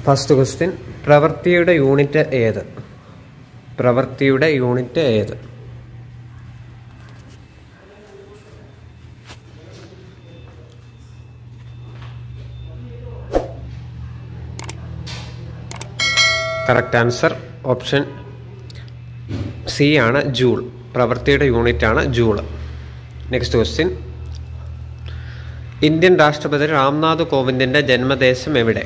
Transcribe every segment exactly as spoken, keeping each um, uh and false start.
First question, പ്രവൃത്തിയുടെ unit ഏത്? പ്രവൃത്തിയുടെ യൂണിറ്റ് ഏത്? കറക്റ്റ് ആൻസർ ഓപ്ഷൻ സി ആണ്, ജൂൾ. പ്രവൃത്തിയുടെ യൂണിറ്റ് ആണ് ജൂൾ. നെക്സ്റ്റ് ക്വസ്റ്റ്യൻ, ഇന്ത്യൻ രാഷ്ട്രപതി രാംനാഥ് കോവിന്ദിന്റെ ജന്മദേശം എവിടെ?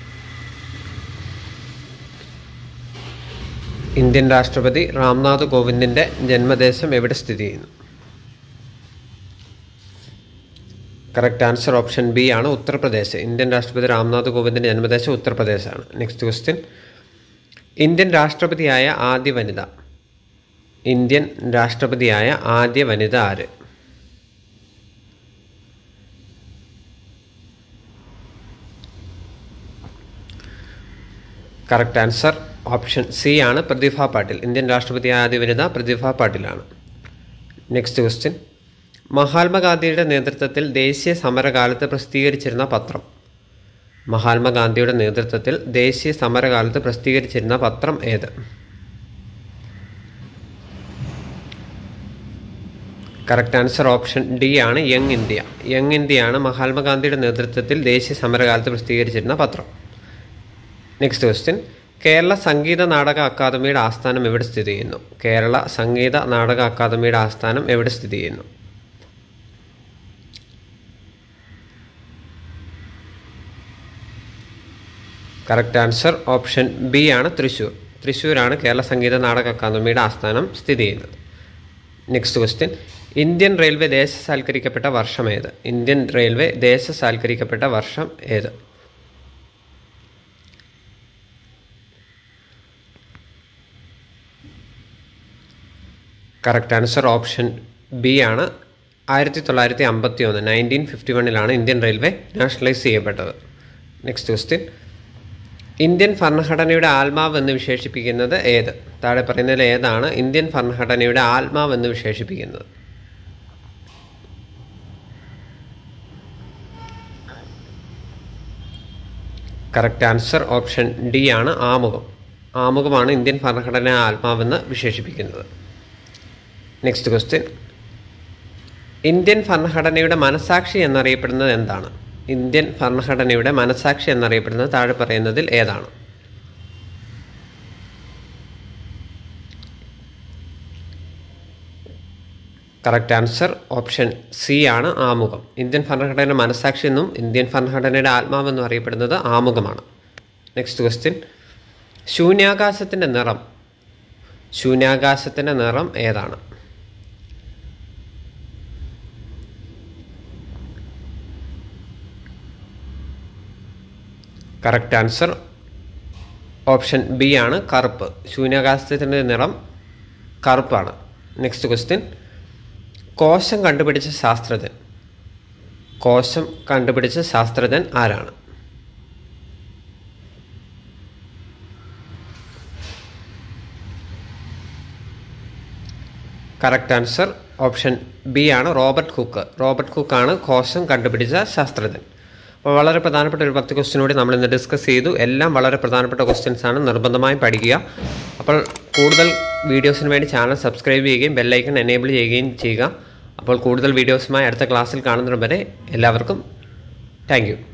ഇന്ത്യൻ രാഷ്ട്രപതി രാംനാഥ് കോവിന്ദിന്റെ ജന്മദേശം എവിടെ സ്ഥിതി ചെയ്യുന്നു? കറക്റ്റ് ആൻസർ ഓപ്ഷൻ ബി ആണ്, ഉത്തർപ്രദേശ്. ഇന്ത്യൻ രാഷ്ട്രപതി രാംനാഥ് കോവിന്ദിന്റെ ജന്മദേശം ഉത്തർപ്രദേശാണ്. നെക്സ്റ്റ് ക്വസ്റ്റ്യൻ, ഇന്ത്യൻ രാഷ്ട്രപതിയായ ആദ്യ വനിത. ഇന്ത്യൻ രാഷ്ട്രപതിയായ ആദ്യ വനിത ആര്? കറക്റ്റ് ആൻസർ ഓപ്ഷൻ സി ആണ്, പ്രതിഭ പാട്ടീൽ. ഇന്ത്യൻ രാഷ്ട്രപതിയായ ആദ്യ വനിത പ്രതിഭ പാട്ടീലാണ്. നെക്സ്റ്റ് ക്വസ്റ്റ്യൻ, മഹാത്മാഗാന്ധിയുടെ നേതൃത്വത്തിൽ ദേശീയ സമരകാലത്ത് പ്രസിദ്ധീകരിച്ചിരുന്ന പത്രം. മഹാത്മാഗാന്ധിയുടെ നേതൃത്വത്തിൽ ദേശീയ സമരകാലത്ത് പ്രസിദ്ധീകരിച്ചിരുന്ന പത്രം ഏത്? കറക്റ്റ് ആൻസർ ഓപ്ഷൻ ഡി ആണ്, യങ് ഇന്ത്യ. യങ് ഇന്ത്യയാണ് മഹാത്മാഗാന്ധിയുടെ നേതൃത്വത്തിൽ ദേശീയ സമരകാലത്ത് പ്രസിദ്ധീകരിച്ചിരുന്ന പത്രം. നെക്സ്റ്റ് ക്വസ്റ്റ്യൻ, കേരള സംഗീത നാടക അക്കാദമിയുടെ ആസ്ഥാനം എവിടെ സ്ഥിതി ചെയ്യുന്നു? കേരള സംഗീത നാടക അക്കാദമിയുടെ ആസ്ഥാനം എവിടെ സ്ഥിതി ചെയ്യുന്നു? കറക്റ്റ് ആൻസർ ഓപ്ഷൻ ബി ആണ്, തൃശ്ശൂർ. തൃശ്ശൂരാണ് കേരള സംഗീത നാടക അക്കാദമിയുടെ ആസ്ഥാനം സ്ഥിതി ചെയ്യുന്നത്. നെക്സ്റ്റ് ക്വസ്റ്റ്യൻ, ഇന്ത്യൻ റെയിൽവേ ദേശസാൽക്കരിക്കപ്പെട്ട വർഷം ഏത്? ഇന്ത്യൻ റെയിൽവേ ദേശസാൽക്കരിക്കപ്പെട്ട വർഷം ഏത്? കറക്റ്റ് ആൻസർ ഓപ്ഷൻ ബി ആണ്, ആയിരത്തി തൊള്ളായിരത്തി അമ്പത്തി ഒന്ന് നയൻറ്റീൻ ഫിഫ്റ്റി വണ്ണിലാണ് ഇന്ത്യൻ റെയിൽവേ നാഷണലൈസ് ചെയ്യപ്പെട്ടത്. നെക്സ്റ്റ് ക്വസ്റ്റ്യൻ, ഇന്ത്യൻ ഭരണഘടനയുടെ ആത്മാവ് എന്ന് വിശേഷിപ്പിക്കുന്നത് ഏത്? താഴെ പറയുന്നതിൽ ഏതാണ് ഇന്ത്യൻ ഭരണഘടനയുടെ ആത്മാവ് എന്ന് വിശേഷിപ്പിക്കുന്നത്? കറക്റ്റ് ആൻസർ ഓപ്ഷൻ ഡി ആണ്, ആമുഖം. ആമുഖമാണ് ഇന്ത്യൻ ഭരണഘടന ആത്മാവെന്ന് വിശേഷിപ്പിക്കുന്നത്. നെക്സ്റ്റ് ക്വസ്റ്റ്യൻ, ഇന്ത്യൻ ഭരണഘടനയുടെ മനസാക്ഷി എന്നറിയപ്പെടുന്നത് എന്താണ്? ഇന്ത്യൻ ഭരണഘടനയുടെ മനസാക്ഷി എന്നറിയപ്പെടുന്നത് താഴെ പറയുന്നതിൽ ഏതാണ്? കറക്റ്റ് ആൻസർ ഓപ്ഷൻ സി ആണ്, ആമുഖം. ഇന്ത്യൻ ഭരണഘടനയുടെ മനസാക്ഷി എന്നും ഇന്ത്യൻ ഭരണഘടനയുടെ ആത്മാവെന്നും അറിയപ്പെടുന്നത് ആമുഖമാണ്. നെക്സ്റ്റ് ക്വസ്റ്റ്യൻ, ശൂന്യാകാശത്തിൻ്റെ നിറം. ശൂന്യാകാശത്തിൻ്റെ നിറം ഏതാണ്? കറക്റ്റ് ആൻസർ ഓപ്ഷൻ ബി ആണ്, കറുപ്പ്. ശൂന്യാകാശത്തിൻ്റെ നിറം കറുപ്പാണ്. നെക്സ്റ്റ് ക്വസ്റ്റ്യൻ, കോശം കണ്ടുപിടിച്ച ശാസ്ത്രജ്ഞൻ. കോശം കണ്ടുപിടിച്ച ശാസ്ത്രജ്ഞൻ ആരാണ്? കറക്റ്റ് ആൻസർ ഓപ്ഷൻ ബി ആണ്, റോബർട്ട് ഹുക്ക്. റോബർട്ട് ഹുക്കാണ് കോശം കണ്ടുപിടിച്ച ശാസ്ത്രജ്ഞൻ. അപ്പോൾ വളരെ പ്രധാനപ്പെട്ട ഒരു പത്ത് ക്വസ്റ്റ്യൻ കൂടി നമ്മൾ ഇന്ന് ഡിസ്കസ് ചെയ്തു. എല്ലാം വളരെ പ്രധാനപ്പെട്ട ക്വസ്റ്റ്യൻസ് ആണ്, നിർബന്ധമായും പഠിക്കുക. അപ്പോൾ കൂടുതൽ വീഡിയോസിന് വേണ്ടി ചാനൽ സബ്സ്ക്രൈബ് ചെയ്യുകയും ബെല്ലൈക്കൺ എനേബിൾ ചെയ്യുകയും ചെയ്യുക. അപ്പോൾ കൂടുതൽ വീഡിയോസുമായി അടുത്ത ക്ലാസ്സിൽ കാണുന്നതിന് വരെ എല്ലാവർക്കും താങ്ക് യു.